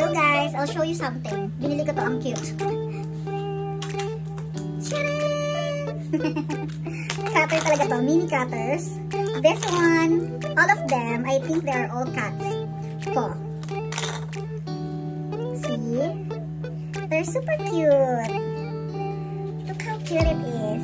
So guys, I'll show you something. Binili ko to, ang cute. Cutter talaga to, mini cutters. This one, all of them, I think they are all cats. Paw. See? They're super cute. Look how cute it is.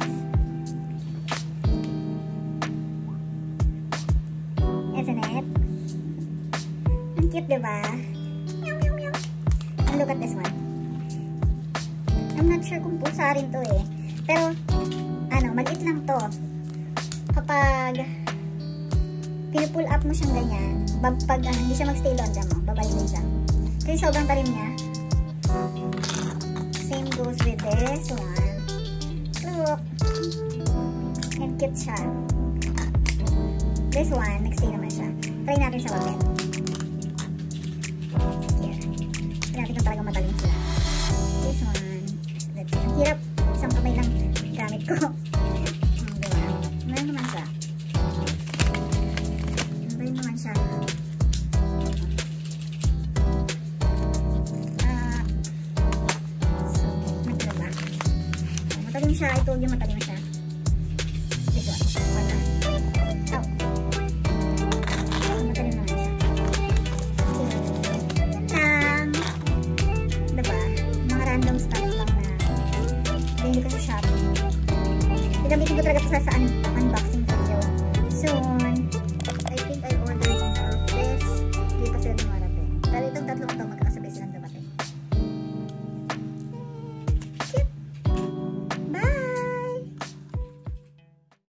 Isn't it? Ang cute, diba? Meow, meow, meow. And look at this one. I'm not sure kung pusa rin to eh. Pero, maliit lang to. Kapag pinupull up mo siyang ganyan, pag hindi siya mag-stay long dyan mo, babalik din siya. Kasi sobrang talim niya. Same goes with this one. Look. And cute siya. This one, nag-stay naman siya. Try natin sa babet. Here. Try natin kung talagang matalim sila. This one. Let's see. Ang hirap. Isang kamay lang gamit ko. Diba? Meron naman siya. Meron naman siya. So, magkala. Matalim siya. I told you matalim siya. This one. Wala. Oh. Matalim naman siya. Diba? Mga random stuff lang na hindi ko sa Shopee. Gagamitin ko talaga ito sa